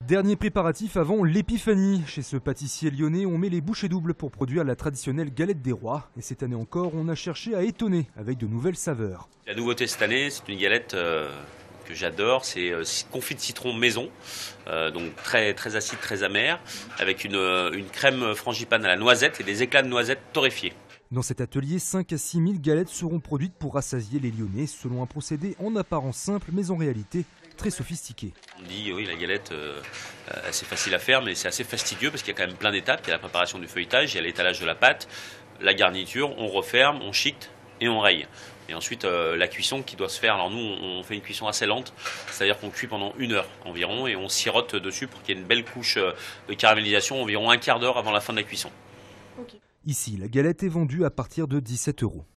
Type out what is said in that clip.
Dernier préparatif avant l'épiphanie. Chez ce pâtissier lyonnais, on met les bouchées doubles pour produire la traditionnelle galette des rois. Et cette année encore, on a cherché à étonner avec de nouvelles saveurs. La nouveauté cette année, c'est une galette que j'adore, c'est confit de citron maison, donc très, très acide, très amer, avec une crème frangipane à la noisette et des éclats de noisettes torréfiés. Dans cet atelier, 5 à 6 000 galettes seront produites pour rassasier les Lyonnais selon un procédé en apparence simple mais en réalité très sophistiqué. On dit oui, la galette, c'est facile à faire, mais c'est assez fastidieux parce qu'il y a quand même plein d'étapes. Il y a la préparation du feuilletage, il y a l'étalage de la pâte, la garniture, on referme, on chiquete et on raye. Et ensuite, la cuisson qui doit se faire. Alors nous, on fait une cuisson assez lente, c'est-à-dire qu'on cuit pendant 1 heure environ et on sirote dessus pour qu'il y ait une belle couche de caramélisation environ un quart d'heure avant la fin de la cuisson. Ici, la galette est vendue à partir de 17 €.